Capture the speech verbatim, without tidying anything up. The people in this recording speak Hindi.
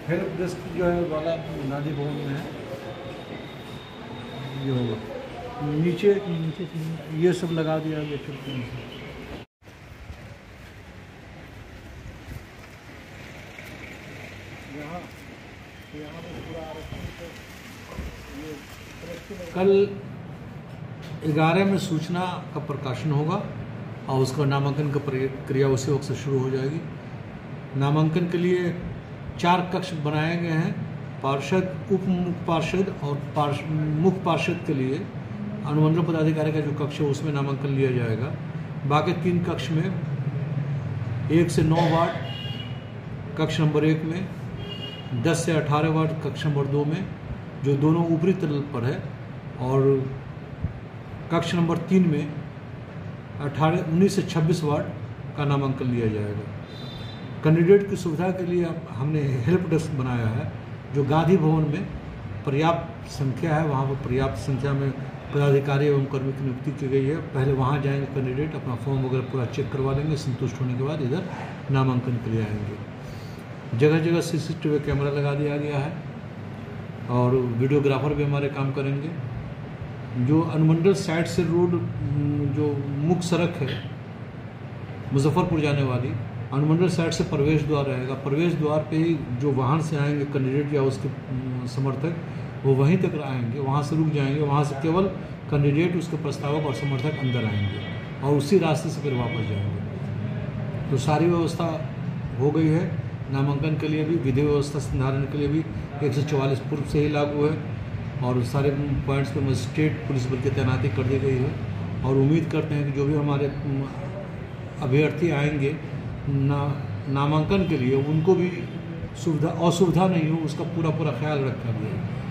हेल्प डेस्क जो है वाला गांधी भवन में है, ये होगा नीचे नीचे ये सब लगा दिया गया खिड़की से। यहाँ यहाँ पे पूरा कल ग्यारह में सूचना का प्रकाशन होगा और उसका नामांकन का प्रक्रिया उसी वक्त से शुरू हो जाएगी। नामांकन के लिए चार कक्ष बनाए गए हैं, पार्षद, उप मुख्य पार्षद और पार्ष, मुख्य पार्षद के लिए अनुमंडल पदाधिकारी का जो कक्ष है उसमें नामांकन लिया जाएगा। बाकी तीन कक्ष में एक से नौ वार्ड कक्ष नंबर एक में, दस से अठारह वार्ड कक्ष नंबर दो में जो दोनों ऊपरी तल पर है, और कक्ष नंबर तीन में अठारह उन्नीस से छब्बीस वार्ड का नामांकन लिया जाएगा। कैंडिडेट की सुविधा के लिए हमने हेल्प डेस्क बनाया है जो गांधी भवन में पर्याप्त संख्या है, वहाँ पर पर्याप्त संख्या में पदाधिकारी एवं कर्मी की नियुक्ति की गई है। पहले वहाँ जाएंगे कैंडिडेट, अपना फॉर्म वगैरह पूरा चेक करवा लेंगे, संतुष्ट होने के बाद इधर नामांकन के लिए आएंगे। जगह जगह सीसीटीवी कैमरा लगा दिया गया है और वीडियोग्राफर भी हमारे काम करेंगे। जो अनुमंडल साइड से रोड जो मुख्य सड़क है मुजफ्फरपुर जाने वाली, अनुमंडल साइड से प्रवेश द्वार रहेगा। प्रवेश द्वार पे ही जो वाहन से आएंगे कैंडिडेट या उसके समर्थक वो वहीं तक आएंगे, वहाँ से रुक जाएंगे, वहाँ से केवल कैंडिडेट, उसके प्रस्तावक और समर्थक अंदर आएंगे और उसी रास्ते से फिर वापस जाएंगे। तो सारी व्यवस्था हो गई है। नामांकन के लिए भी विधि व्यवस्था संधारण के लिए भी एक सौ चौवालीस पूर्व से ही लागू है और सारे पॉइंट्स पर मजिस्ट्रेट पुलिस बल की तैनाती कर दी गई है। और उम्मीद करते हैं कि जो भी हमारे अभ्यर्थी आएंगे ना नामांकन के लिए, उनको भी सुविधा असुविधा नहीं हो उसका पूरा पूरा ख्याल रखा गया है।